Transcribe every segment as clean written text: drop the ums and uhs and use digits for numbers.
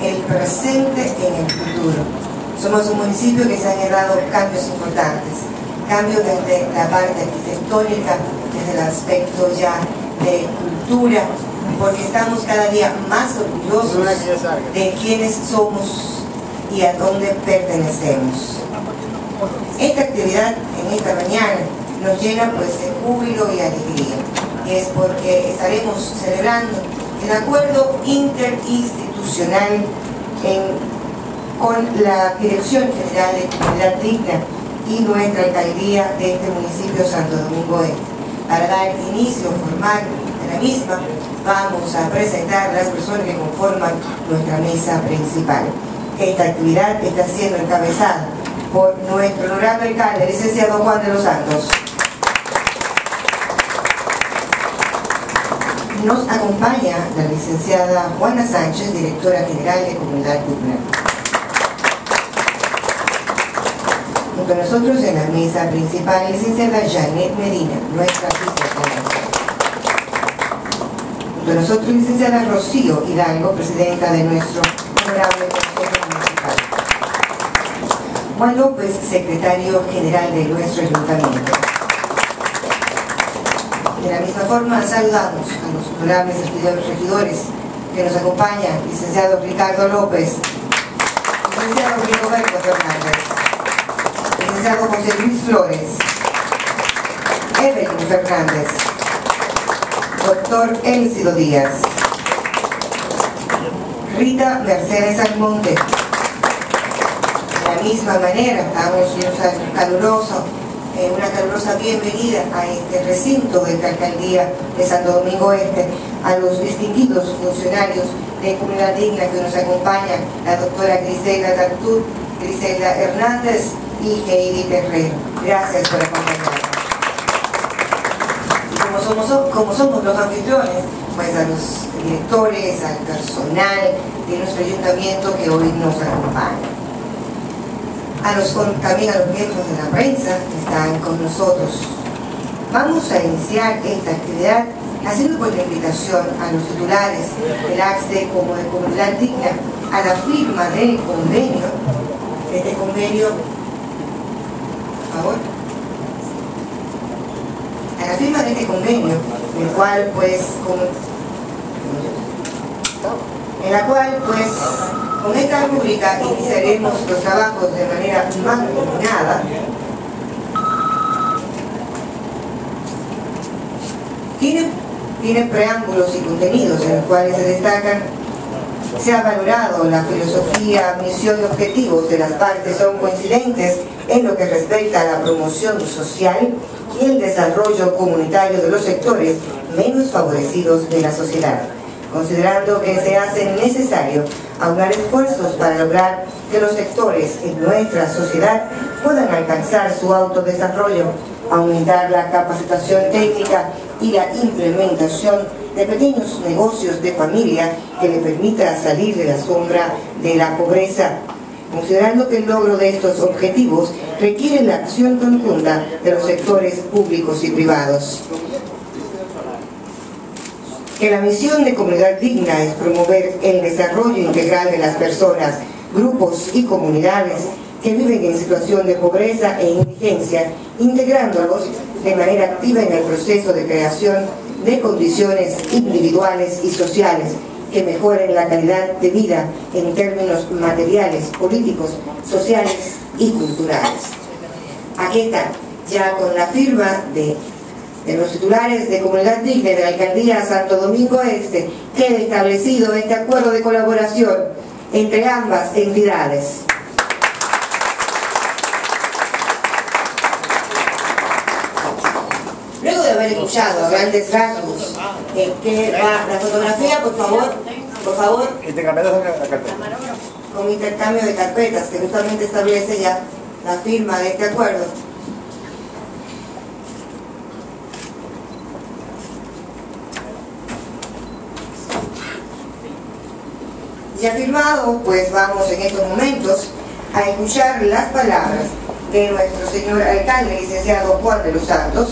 el presente en el futuro. Somos un municipio que se han dado cambios importantes, cambios desde la parte arquitectónica, desde el aspecto ya de cultura, porque estamos cada día más orgullosos de quiénes somos y a dónde pertenecemos. Esta actividad en esta mañana nos llena pues de júbilo y alegría, y es porque estaremos celebrando el acuerdo interinstitucional con la Dirección General de Comunidad Digna y nuestra alcaldía de este municipio Santo Domingo Este. Para dar inicio formal a la misma, vamos a presentar a las personas que conforman nuestra mesa principal. Esta actividad está siendo encabezada por nuestro honorable alcalde, licenciado Juan de los Santos. Nos acompaña la licenciada Juana Sánchez, directora general de Comunidad Digna. Junto a nosotros en la mesa principal, la licenciada Janet Medina, nuestra vicepresidenta. Junto a nosotros, la licenciada Rocío Hidalgo, presidenta de nuestro honorable Consejo Municipal. Juan López, secretario general de nuestro ayuntamiento. De la misma forma, saludamos a los honorables regidores que nos acompañan, licenciado Ricardo López, licenciado Rigoberto Fernández, licenciado José Luis Flores, Evelyn Fernández, doctor Elcido Díaz, Rita Mercedes Almonte. De la misma manera, damos una calurosa bienvenida a este recinto de la alcaldía de Santo Domingo Este, a los distinguidos funcionarios de Comunidad Digna que nos acompañan, la doctora Griselda Tartú, Griselda Hernández y Heidi Terrero. Gracias por acompañarnos. Y como somos los anfitriones, pues a los directores, al personal de nuestro ayuntamiento que hoy nos acompaña. También a los miembros de la prensa que están con nosotros. Vamos a iniciar esta actividad haciendo pues la invitación a los titulares del AXDE como de Comunidad Digna a la firma del convenio, este convenio, por favor, a la firma de este convenio, en la cual con esta rúbrica iniciaremos los trabajos de manera mancomunada. Tiene preámbulos y contenidos en los cuales se ha valorado la filosofía, misión y objetivos de las partes son coincidentes en lo que respecta a la promoción social y el desarrollo comunitario de los sectores menos favorecidos de la sociedad, considerando que se hace necesario aunar esfuerzos para lograr que los sectores en nuestra sociedad puedan alcanzar su autodesarrollo, aumentar la capacitación técnica y la implementación de pequeños negocios de familia que le permita salir de la sombra de la pobreza, considerando que el logro de estos objetivos requiere la acción conjunta de los sectores públicos y privados. Que la misión de Comunidad Digna es promover el desarrollo integral de las personas, grupos y comunidades que viven en situación de pobreza e indigencia, integrándolos de manera activa en el proceso de creación de condiciones individuales y sociales que mejoren la calidad de vida en términos materiales, políticos, sociales y culturales. Aquí está, ya con la firma de los titulares de Comunidad Digna y de la Alcaldía Santo Domingo Este, queda establecido este acuerdo de colaboración entre ambas entidades. Luego de haber escuchado a grandes rasgos que va la fotografía, por favor, con intercambio de carpetas, que justamente establece ya la firma de este acuerdo. Ya firmado, pues vamos en estos momentos a escuchar las palabras de nuestro señor alcalde, licenciado Juan de los Santos.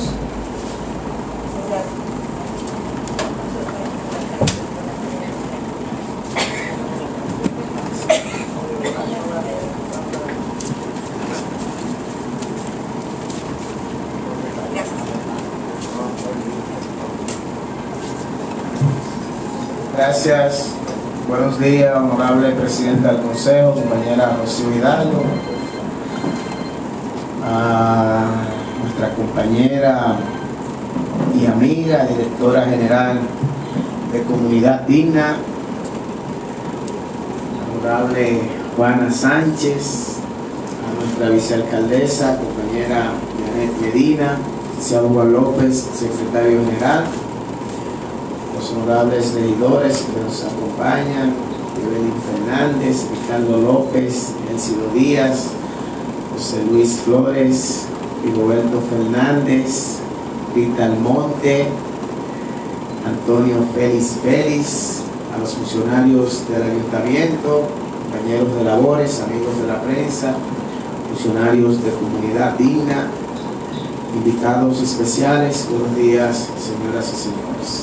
Gracias. Buenos días, honorable presidenta del Consejo, compañera Rocío Hidalgo, a nuestra compañera y amiga, directora general de Comunidad Digna, honorable Juana Sánchez, a nuestra vicealcaldesa, compañera Janet Medina, licenciado Juan López, secretario general, los honorables regidores que nos acompañan, Evelyn Fernández, Ricardo López, Elcido Díaz, José Luis Flores, Rigoberto Fernández, Rita Almonte, Antonio Félix, a los funcionarios del ayuntamiento, compañeros de labores, amigos de la prensa, funcionarios de Comunidad Digna, invitados especiales, buenos días, señoras y señores.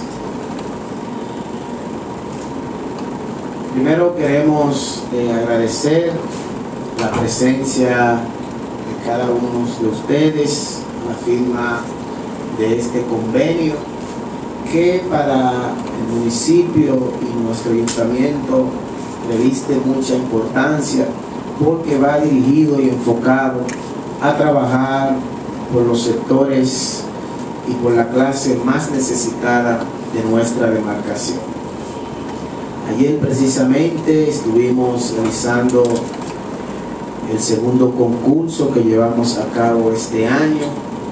Primero queremos agradecer la presencia de cada uno de ustedes, la firma de este convenio que para el municipio y nuestro ayuntamiento reviste mucha importancia porque va dirigido y enfocado a trabajar por los sectores y por la clase más necesitada de nuestra demarcación. Ayer precisamente estuvimos realizando el segundo concurso que llevamos a cabo este año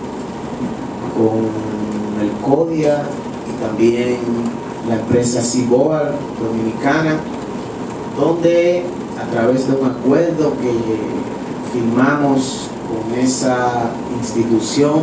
con el CODIA y también la empresa Ciboal Dominicana, donde a través de un acuerdo que firmamos con esa institución,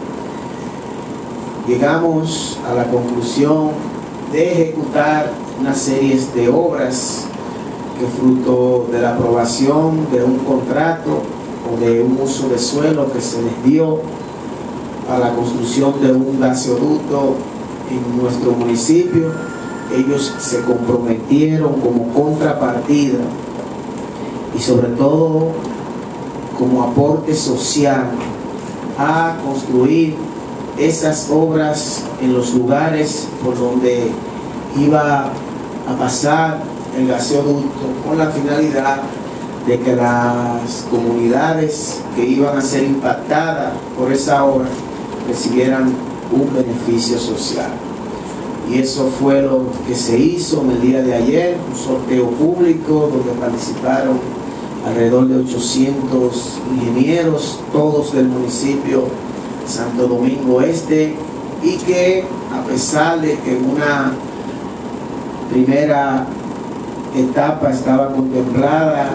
llegamos a la conclusión de ejecutar una serie de obras que fruto de la aprobación de un contrato o de un uso de suelo que se les dio a la construcción de un gasoducto en nuestro municipio, ellos se comprometieron como contrapartida y sobre todo como aporte social a construir esas obras en los lugares por donde iba a pasar el gasoducto, con la finalidad de que las comunidades que iban a ser impactadas por esa obra recibieran un beneficio social. Y eso fue lo que se hizo en el día de ayer, un sorteo público donde participaron alrededor de 800 ingenieros, todos del municipio Santo Domingo Este, y que a pesar de que en una primera etapa estaba contemplado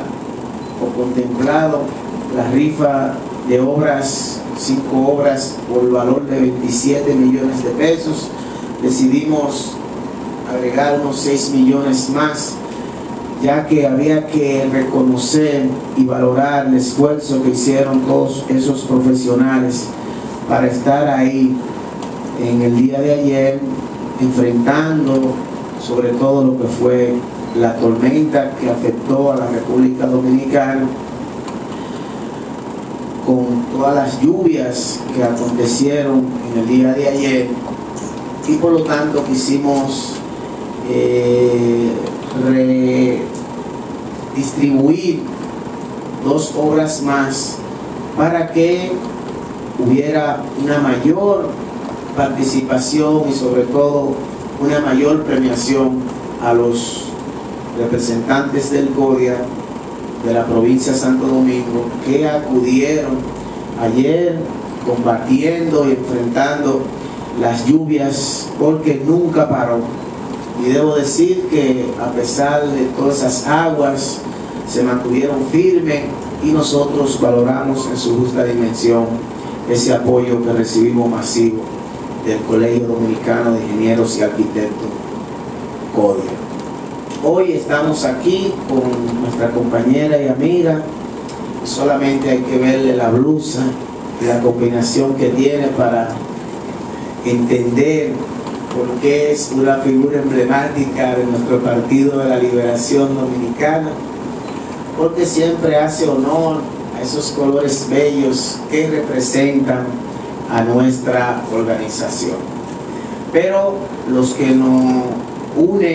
la rifa de obras, 5 obras por valor de 27 millones de pesos, decidimos agregar unos 6 millones más, ya que había que reconocer y valorar el esfuerzo que hicieron todos esos profesionales para estar ahí en el día de ayer, enfrentando sobre todo lo que fue la tormenta que afectó a la República Dominicana, con todas las lluvias que acontecieron en el día de ayer, y por lo tanto quisimos redistribuir 2 obras más para que hubiera una mayor participación y sobre todo una mayor premiación a los representantes del CODIA de la provincia de Santo Domingo que acudieron ayer combatiendo y enfrentando las lluvias, porque nunca paró. Y debo decir que a pesar de todas esas aguas se mantuvieron firmes y nosotros valoramos en su justa dimensión ese apoyo que recibimos masivo del Colegio Dominicano de Ingenieros y Arquitectos, CODIA. Hoy estamos aquí con nuestra compañera y amiga, solamente hay que verle la blusa y la combinación que tiene para entender por qué es una figura emblemática de nuestro Partido de la Liberación Dominicana, porque siempre hace honor a esos colores bellos que representan a nuestra organización. Pero los que nos une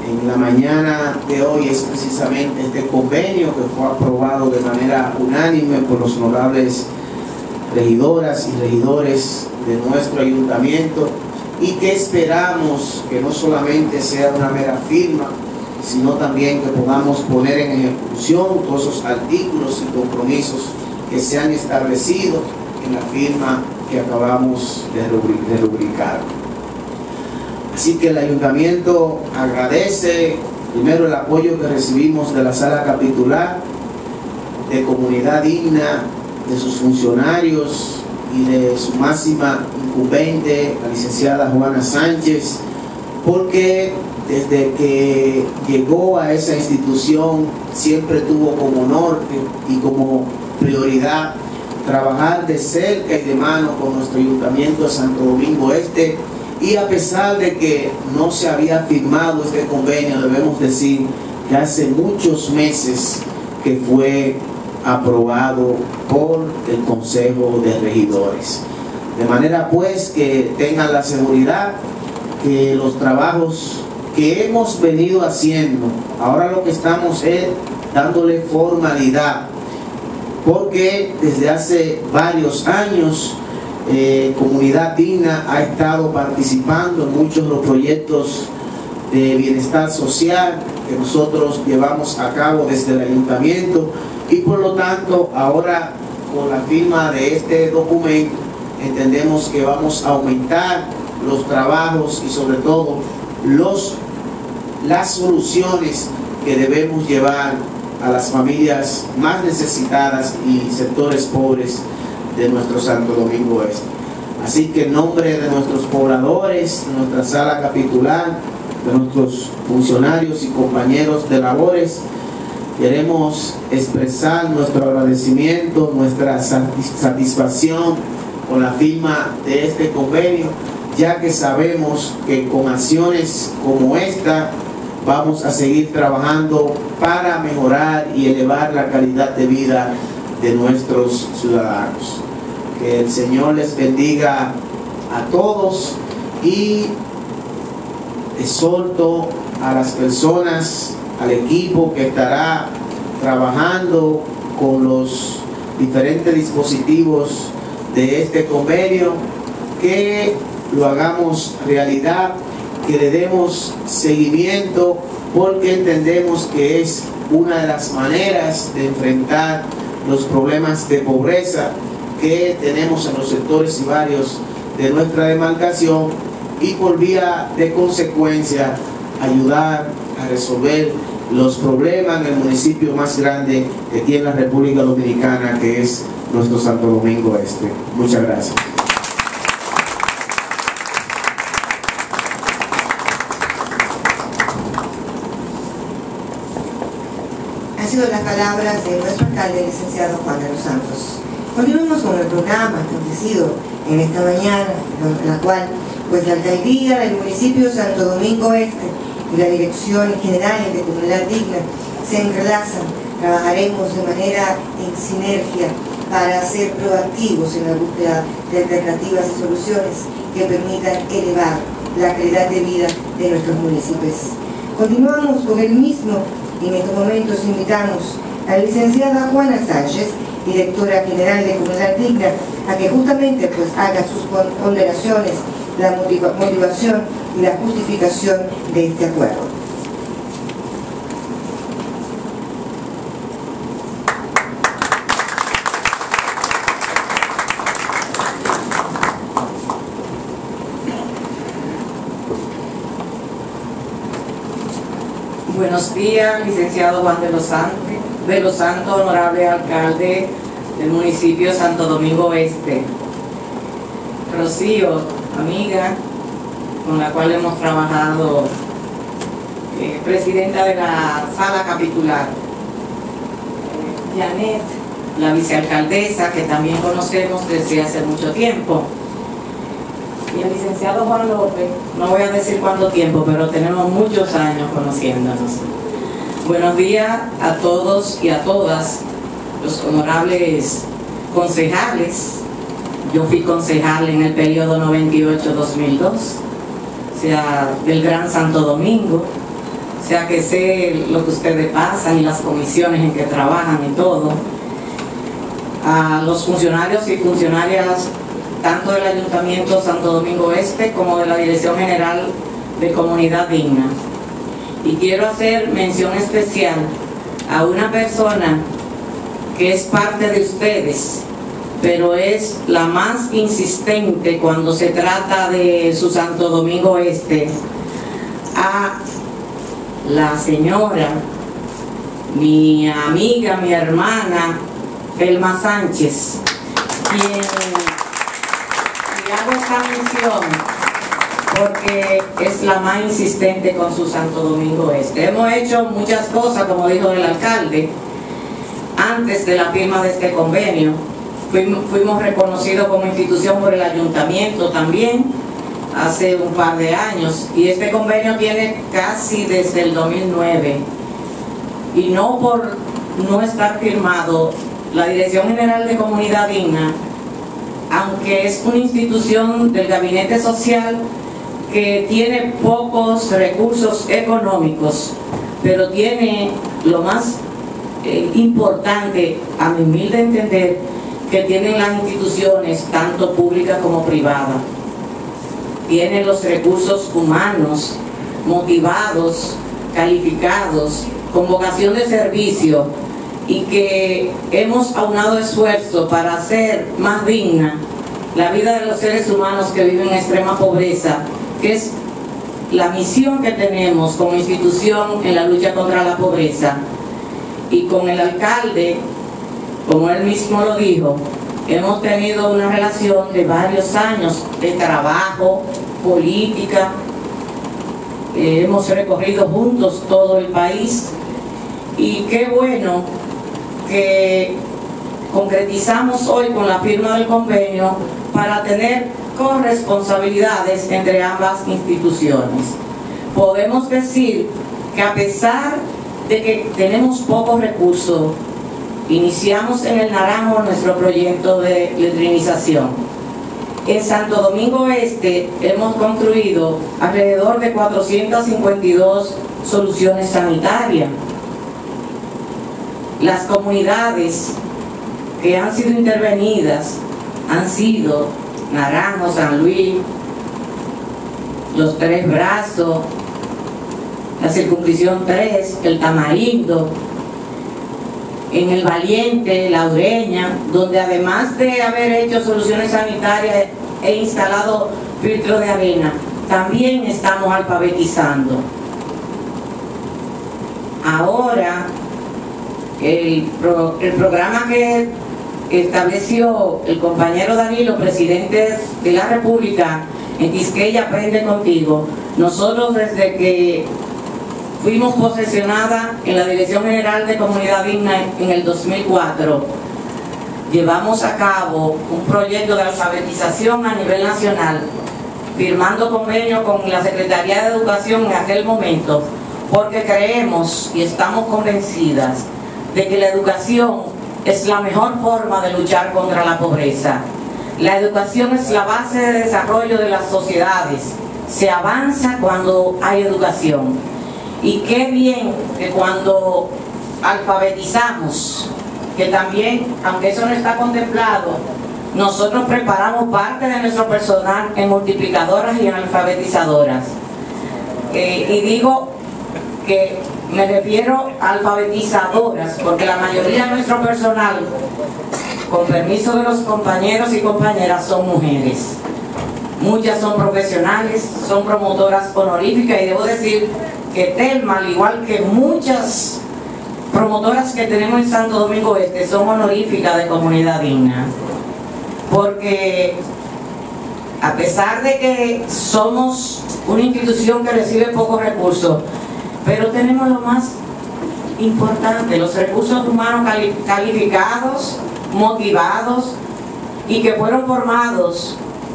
en la mañana de hoy es precisamente este convenio que fue aprobado de manera unánime por los honorables regidoras y regidores de nuestro ayuntamiento, y que esperamos que no solamente sea una mera firma, sino también que podamos poner en ejecución todos esos artículos y compromisos que se han establecido en la firma que acabamos de rubricar. Así que el ayuntamiento agradece primero el apoyo que recibimos de la sala capitular, de Comunidad Digna, de sus funcionarios y de su máxima incumbente, la licenciada Juana Sánchez, porque desde que llegó a esa institución siempre tuvo como norte y como prioridad trabajar de cerca y de mano con nuestro ayuntamiento de Santo Domingo Este, y a pesar de que no se había firmado este convenio, debemos decir que hace muchos meses que fue aprobado por el Consejo de Regidores. De manera pues que tengan la seguridad que los trabajos que hemos venido haciendo, ahora lo que estamos es dándole formalidad, porque desde hace varios años Comunidad Digna ha estado participando en muchos de los proyectos de bienestar social que nosotros llevamos a cabo desde el ayuntamiento, y por lo tanto ahora con la firma de este documento entendemos que vamos a aumentar los trabajos y sobre todo las soluciones que debemos llevar a las familias más necesitadas y sectores pobres de nuestro Santo Domingo Este. Así que en nombre de nuestros pobladores, de nuestra sala capitular, de nuestros funcionarios y compañeros de labores, queremos expresar nuestro agradecimiento, nuestra satisfacción con la firma de este convenio, ya que sabemos que con acciones como esta vamos a seguir trabajando para mejorar y elevar la calidad de vida de nuestros ciudadanos. Que el Señor les bendiga a todos, y exhorto a las personas, al equipo que estará trabajando con los diferentes dispositivos de este convenio, que lo hagamos realidad, que le demos seguimiento, porque entendemos que es una de las maneras de enfrentar los problemas de pobreza que tenemos en los sectores y barrios de nuestra demarcación, y por vía de consecuencia ayudar a resolver los problemas en el municipio más grande que tiene la República Dominicana, que es nuestro Santo Domingo Este. Muchas gracias. Han sido las palabras de nuestro alcalde, licenciado Juan de los Santos. Continuamos con el programa establecido en esta mañana, en la cual pues la alcaldía del municipio de Santo Domingo Este y la Dirección General de Comunidad Digna se entrelazan. Trabajaremos de manera en sinergia para ser proactivos en la búsqueda de alternativas y soluciones que permitan elevar la calidad de vida de nuestros municipios. Continuamos con el mismo, y en estos momentos invitamos a la licenciada Juana Sánchez, directora general de Comunidad Digna, a que justamente pues haga sus ponderaciones, la motivación y la justificación de este acuerdo. Buenos días, licenciado Juan de los Santos, honorable alcalde del municipio de Santo Domingo Este. Rocío, amiga, con la cual hemos trabajado, presidenta de la sala capitular. Janet, la vicealcaldesa, que también conocemos desde hace mucho tiempo. Y el licenciado Juan López, no voy a decir cuánto tiempo, pero tenemos muchos años conociéndonos. Buenos días a todos y a todas los honorables concejales. Yo fui concejal en el periodo 98-2002, o sea, del Gran Santo Domingo, sea que sé lo que ustedes pasan y las comisiones en que trabajan y todo. A los funcionarios y funcionarias tanto del Ayuntamiento Santo Domingo Este como de la Dirección General de Comunidad Digna. Y quiero hacer mención especial a una persona que es parte de ustedes, pero es la más insistente cuando se trata de su Santo Domingo Este, a la señora, mi amiga, mi hermana, Elma Sánchez, quien le hago esta mención porque es la más insistente con su Santo Domingo Este. Hemos hecho muchas cosas, como dijo el alcalde, antes de la firma de este convenio. Fuimos reconocidos como institución por el ayuntamiento también hace un par de años, y este convenio tiene casi desde el 2009, y no por no estar firmado, la Dirección General de Comunidad Digna, aunque es una institución del gabinete social que tiene pocos recursos económicos, pero tiene lo más importante, a mi humilde entender, que tienen las instituciones, tanto públicas como privadas. Tienen los recursos humanos, motivados, calificados, con vocación de servicio, y que hemos aunado esfuerzos para hacer más digna la vida de los seres humanos que viven en extrema pobreza, que es la misión que tenemos como institución en la lucha contra la pobreza. Y con el alcalde, como él mismo lo dijo, hemos tenido una relación de varios años de trabajo, política, hemos recorrido juntos todo el país, y qué bueno que concretizamos hoy con la firma del convenio para tener corresponsabilidades entre ambas instituciones. Podemos decir que a pesar de que tenemos pocos recursos, iniciamos en el Naranjo nuestro proyecto de letrinización. En Santo Domingo Este hemos construido alrededor de 452 soluciones sanitarias. Las comunidades que han sido intervenidas han sido Naranjo, San Luis, Los Tres Brazos, la circunscripción 3, el Tamarindo, en el Valiente, La Ureña, donde además de haber hecho soluciones sanitarias e instalado filtros de arena, también estamos alfabetizando. Ahora, el programa que estableció el compañero Danilo, presidente de la República, en Quisqueya Aprende Contigo, nosotros desde que fuimos posesionadas en la Dirección General de Comunidad Digna en el 2004, llevamos a cabo un proyecto de alfabetización a nivel nacional, firmando convenio con la Secretaría de Educación en aquel momento, porque creemos y estamos convencidas de que la educación es la mejor forma de luchar contra la pobreza. La educación es la base de desarrollo de las sociedades. Se avanza cuando hay educación. Y qué bien que cuando alfabetizamos, que también, aunque eso no está contemplado, nosotros preparamos parte de nuestro personal en multiplicadoras y en alfabetizadoras. Y digo que me refiero a alfabetizadoras porque la mayoría de nuestro personal, con permiso de los compañeros y compañeras, son mujeres. Muchas son profesionales, son promotoras honoríficas, y debo decir que Telma, al igual que muchas promotoras que tenemos en Santo Domingo Este, son honoríficas de Comunidad Digna, porque a pesar de que somos una institución que recibe pocos recursos, pero tenemos lo más importante, los recursos humanos calificados, motivados y que fueron formados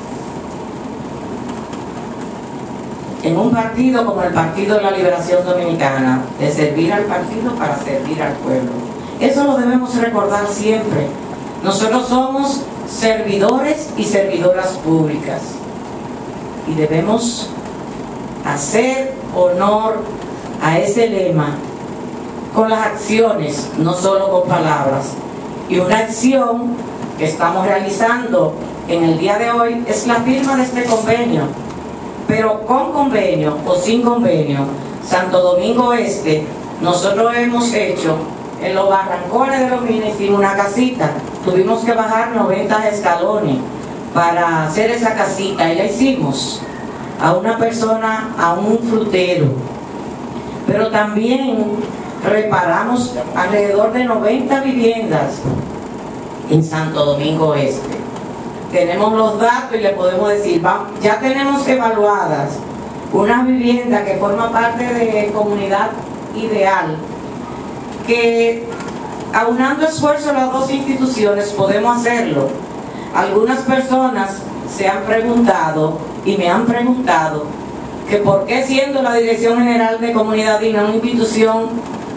en un partido como el Partido de la Liberación Dominicana, de servir al partido para servir al pueblo. Eso lo debemos recordar siempre. Nosotros somos servidores y servidoras públicas y debemos hacer honor a ese lema con las acciones, no solo con palabras. Y una acción que estamos realizando en el día de hoy es la firma de este convenio. Pero con convenio o sin convenio, Santo Domingo Este, nosotros hemos hecho, en los barrancones de los minas hicimos una casita. Tuvimos que bajar 90 escalones para hacer esa casita y la hicimos a una persona, a un frutero. Pero también reparamos alrededor de 90 viviendas en Santo Domingo Este. Tenemos los datos y le podemos decir, ya tenemos evaluadas una vivienda que forma parte de comunidad ideal, que aunando esfuerzos las dos instituciones podemos hacerlo. Algunas personas se han preguntado y me han preguntado que por qué, siendo la Dirección General de Comunidad Digna una institución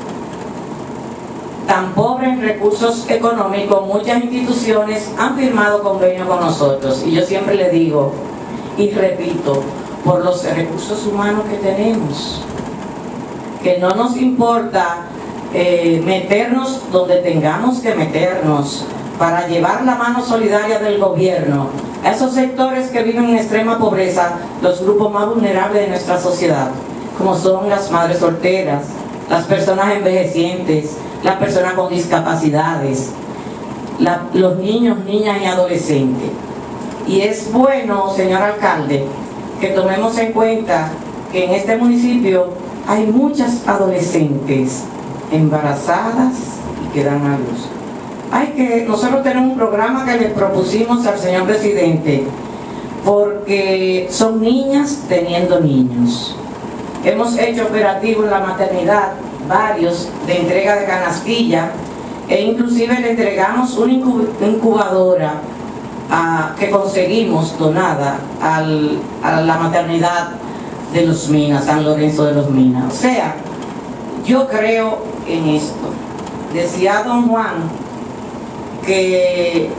tan pobre en recursos económicos, muchas instituciones han firmado convenios con nosotros. Y yo siempre le digo y repito, por los recursos humanos que tenemos, que no nos importa meternos donde tengamos que meternos para llevar la mano solidaria del gobierno a esos sectores que viven en extrema pobreza, los grupos más vulnerables de nuestra sociedad, como son las madres solteras, las personas envejecientes, las personas con discapacidades, los niños, niñas y adolescentes. Y es bueno, señor alcalde, que tomemos en cuenta que en este municipio hay muchas adolescentes embarazadas y que dan a luz. Nosotros tenemos un programa que le propusimos al señor presidente, porque son niñas teniendo niños. Hemos hecho operativos en la maternidad, varios, de entrega de canastilla, e inclusive le entregamos una incubadora que conseguimos donada a la maternidad de los Minas, San Lorenzo de los Minas. O sea, yo creo en esto. Decía don Juan que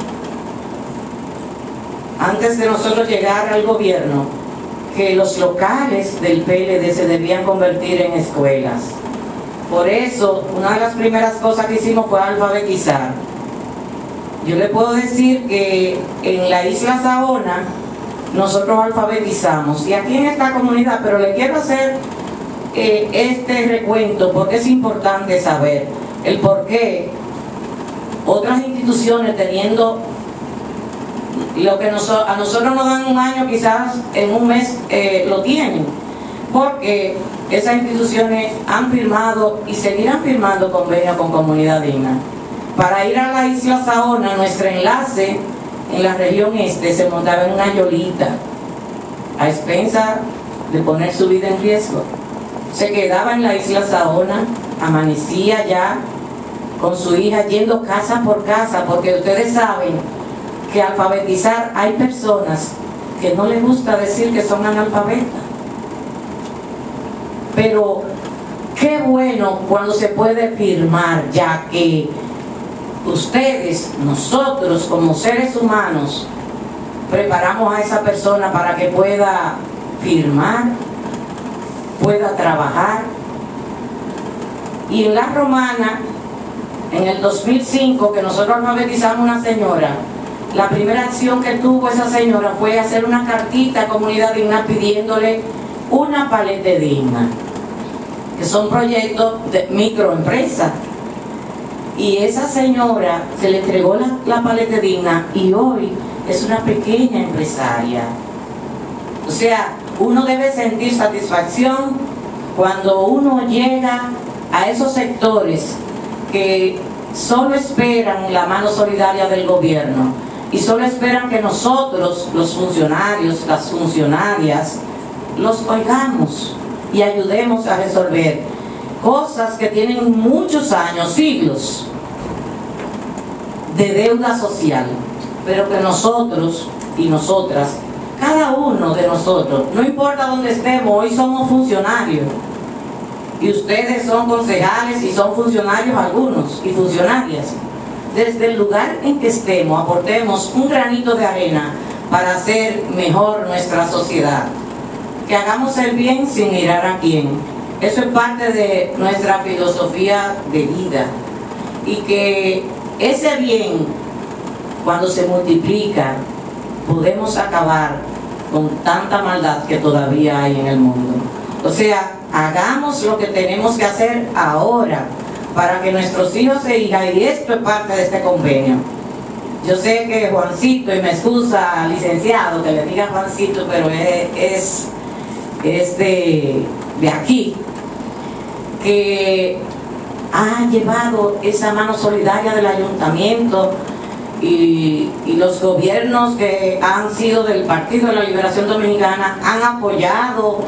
antes de nosotros llegar al gobierno, que los locales del PLD se debían convertir en escuelas. Por eso, una de las primeras cosas que hicimos fue alfabetizar. Yo le puedo decir que en la isla Saona nosotros alfabetizamos, y aquí en esta comunidad, pero le quiero hacer este recuento porque es importante saber el por qué otras instituciones, teniendo lo que a nosotros nos dan un año, quizás en un mes lo tienen, porque esas instituciones han firmado y seguirán firmando convenios con Comunidad Digna. Para ir a la isla Saona, nuestro enlace en la región este se montaba en una yolita, a expensa de poner su vida en riesgo. Se quedaba en la isla Saona, amanecía ya con su hija yendo casa por casa, porque ustedes saben que alfabetizar, hay personas que no les gusta decir que son analfabetas. Pero qué bueno cuando se puede firmar, ya que ustedes, nosotros como seres humanos, preparamos a esa persona para que pueda firmar, pueda trabajar. Y en La Romana, en el 2005, que nosotros alfabetizamos una señora, la primera acción que tuvo esa señora fue hacer una cartita a Comunidad Digna pidiéndole una paleta digna, que son proyectos de microempresa. Y esa señora se le entregó la paleta digna y hoy es una pequeña empresaria. O sea, uno debe sentir satisfacción cuando uno llega a esos sectores que solo esperan la mano solidaria del gobierno y solo esperan que nosotros, los funcionarios, las funcionarias, los oigamos y ayudemos a resolver cosas que tienen muchos años, siglos de deuda social, pero que nosotros y nosotras, cada uno de nosotros, no importa dónde estemos, hoy somos funcionarios y ustedes son concejales y son funcionarios algunos y funcionarias. Desde el lugar en que estemos, aportemos un granito de arena para hacer mejor nuestra sociedad, que hagamos el bien sin mirar a quién, Eso es parte de nuestra filosofía de vida. Y que ese bien, cuando se multiplica, podemos acabar con tanta maldad que todavía hay en el mundo. O sea, hagamos lo que tenemos que hacer ahora para que nuestros hijos e hijas, y esto es parte de este convenio. Yo sé que Juancito, y me excusa, licenciado, que le diga Juancito, pero es de aquí, que ha llevado esa mano solidaria del ayuntamiento y los gobiernos que han sido del Partido de la Liberación Dominicana han apoyado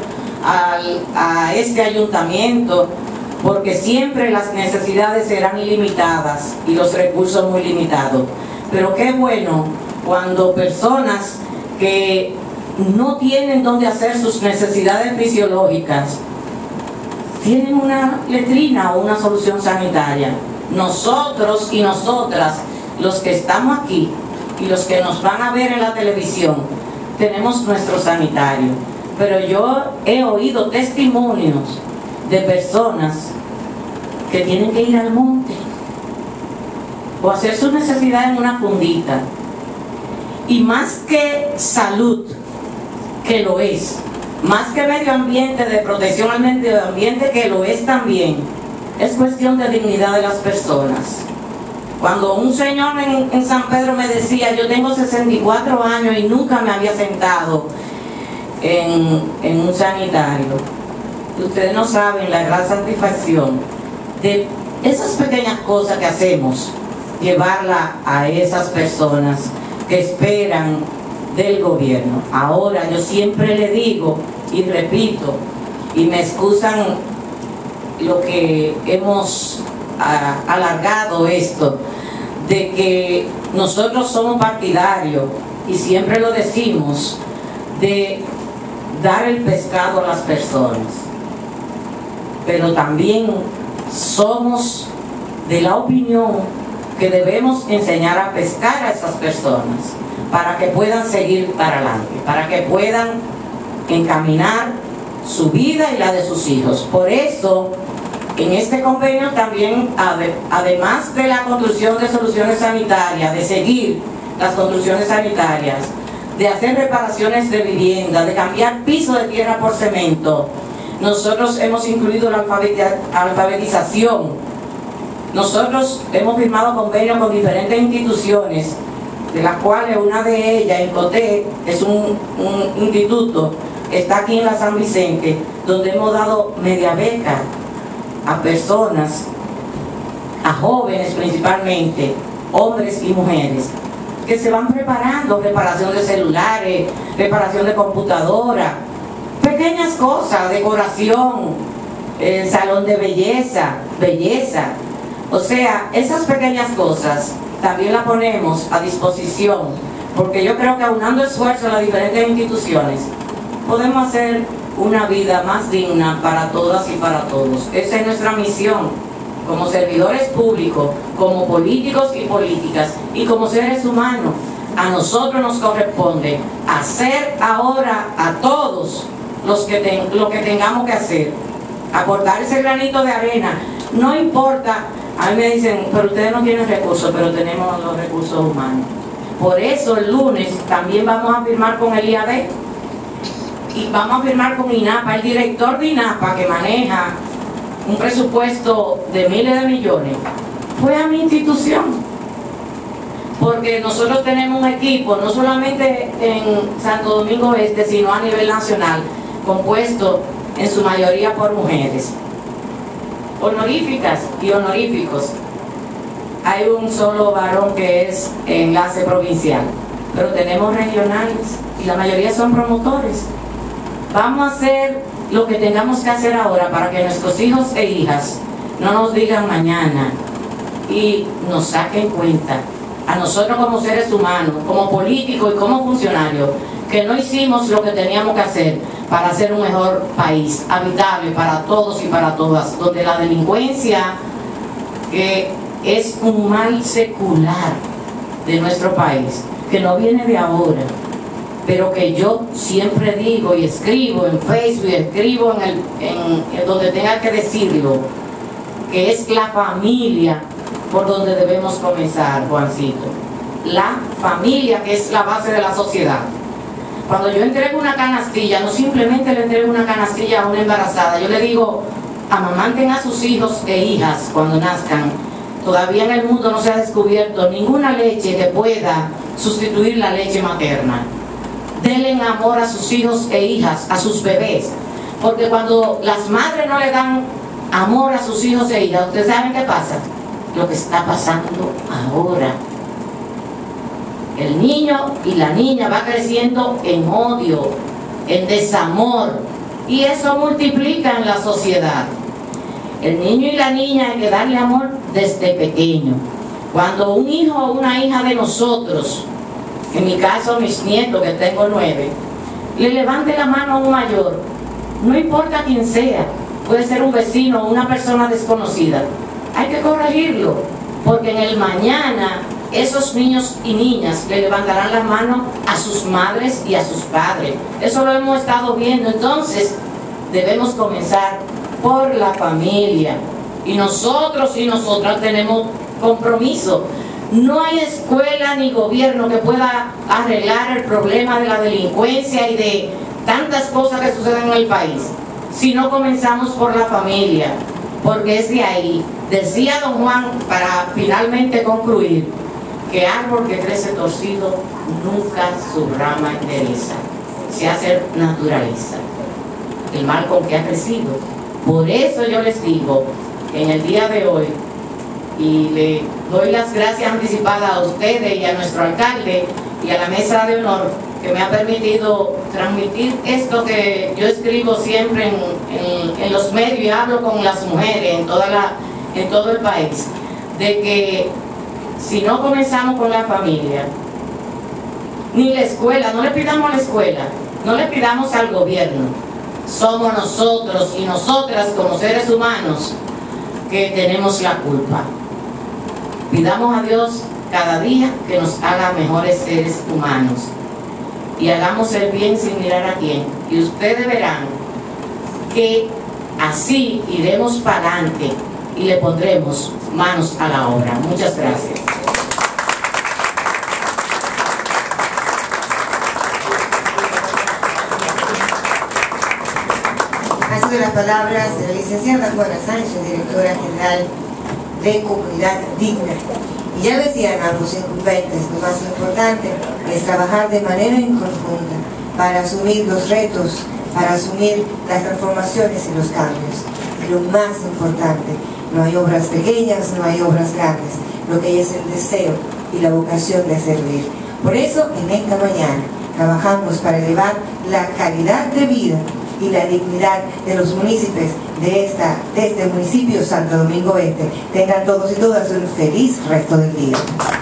a este ayuntamiento, porque siempre las necesidades serán ilimitadas y los recursos muy limitados. Pero qué bueno cuando personas que no tienen dónde hacer sus necesidades fisiológicas tienen una letrina o una solución sanitaria. Nosotros y nosotras, los que estamos aquí y los que nos van a ver en la televisión, tenemos nuestro sanitario. Pero yo he oído testimonios de personas que tienen que ir al monte o hacer sus necesidades en una fundita. Y más que salud, que lo es, más que medio ambiente, de protección al medio ambiente, que lo es también, es cuestión de dignidad de las personas. Cuando un señor en San Pedro me decía, yo tengo 64 años y nunca me había sentado en un sanitario, ustedes no saben la gran satisfacción de esas pequeñas cosas que hacemos, llevarla a esas personas que esperan del gobierno. Ahora yo siempre le digo y repito, y me excusan lo que hemos alargado esto, de que nosotros somos partidarios, y siempre lo decimos, de dar el pescado a las personas, pero también somos de la opinión que debemos enseñar a pescar a esas personas para que puedan seguir para adelante, para que puedan encaminar su vida y la de sus hijos. Por eso, en este convenio también, además de la construcción de soluciones sanitarias, de seguir las construcciones sanitarias, de hacer reparaciones de vivienda, de cambiar piso de tierra por cemento, nosotros hemos incluido la alfabetización. Nosotros hemos firmado convenios con diferentes instituciones, de las cuales una de ellas, Incotec, es un instituto, está aquí en la San Vicente, donde hemos dado media beca a personas, a jóvenes principalmente, hombres y mujeres, que se van preparando, reparación de celulares, reparación de computadora, pequeñas cosas, decoración, salón de belleza. O sea, esas pequeñas cosas también las ponemos a disposición, porque yo creo que aunando esfuerzos en las diferentes instituciones, podemos hacer una vida más digna para todas y para todos. Esa es nuestra misión, como servidores públicos, como políticos y políticas, y como seres humanos. A nosotros nos corresponde hacer ahora a todos lo que tengamos que hacer, aportar ese granito de arena. No importa, a mí me dicen, pero ustedes no tienen recursos, pero tenemos los recursos humanos. Por eso el lunes también vamos a firmar con el IAD y vamos a firmar con INAPA. El director de INAPA, que maneja un presupuesto de miles de millones, fue a mi institución, porque nosotros tenemos un equipo, no solamente en Santo Domingo Este, sino a nivel nacional, compuesto en su mayoría por mujeres, honoríficas y honoríficos. Hay un solo varón que es enlace provincial, pero tenemos regionales y la mayoría son promotores. Vamos a hacer lo que tengamos que hacer ahora para que nuestros hijos e hijas no nos digan mañana y nos saquen cuenta a nosotros como seres humanos, como políticos y como funcionarios, que no hicimos lo que teníamos que hacer para hacer un mejor país, habitable para todos y para todas, donde la delincuencia, que es un mal secular de nuestro país, que no viene de ahora, pero que yo siempre digo y escribo en Facebook, escribo en donde tenga que decirlo, que es la familia por donde debemos comenzar, Juancito. La familia, que es la base de la sociedad. Cuando yo entrego una canastilla, no simplemente le entrego una canastilla a una embarazada, yo le digo, amamanten a sus hijos e hijas cuando nazcan. Todavía en el mundo no se ha descubierto ninguna leche que pueda sustituir la leche materna. Denle amor a sus hijos e hijas, a sus bebés, porque cuando las madres no le dan amor a sus hijos e hijas, ¿ustedes saben qué pasa? Lo que está pasando ahora. El niño y la niña va creciendo en odio, en desamor, y eso multiplica en la sociedad. El niño y la niña hay que darle amor desde pequeño. Cuando un hijo o una hija de nosotros, en mi caso mis nietos, que tengo 9, le levante la mano a un mayor, no importa quién sea, puede ser un vecino o una persona desconocida, hay que corregirlo, porque en el mañana esos niños y niñas le levantarán la mano a sus madres y a sus padres. Eso lo hemos estado viendo. Entonces debemos comenzar por la familia, y nosotros y nosotras tenemos compromiso. No hay escuela ni gobierno que pueda arreglar el problema de la delincuencia y de tantas cosas que suceden en el país si no comenzamos por la familia, porque es de ahí. Decía don Juan, para finalmente concluir, que árbol que crece torcido nunca su rama endereza, se hace naturaleza el mal con que ha crecido. Por eso yo les digo en el día de hoy, y le doy las gracias anticipadas a ustedes y a nuestro alcalde y a la mesa de honor que me ha permitido transmitir esto que yo escribo siempre en los medios y hablo con las mujeres en todo el país, de que si no comenzamos con la familia, ni la escuela, no le pidamos a la escuela, no le pidamos al gobierno, somos nosotros y nosotras como seres humanos que tenemos la culpa. Pidamos a Dios cada día que nos haga mejores seres humanos y hagamos el bien sin mirar a quién, y ustedes verán que así iremos para adelante y le pondremos manos a la obra. Muchas gracias. Han sido las palabras de la licenciada Juana Sánchez, directora general de Comunidad Digna. Y ya decían ambos incumbentes, lo más importante es trabajar de manera en conjunta para asumir los retos, para asumir las transformaciones y los cambios. Y lo más importante, no hay obras pequeñas, no hay obras grandes, lo que hay es el deseo y la vocación de servir. Por eso, en esta mañana, trabajamos para elevar la calidad de vida y la dignidad de los municipios de este municipio Santo Domingo Este. Tengan todos y todas un feliz resto del día.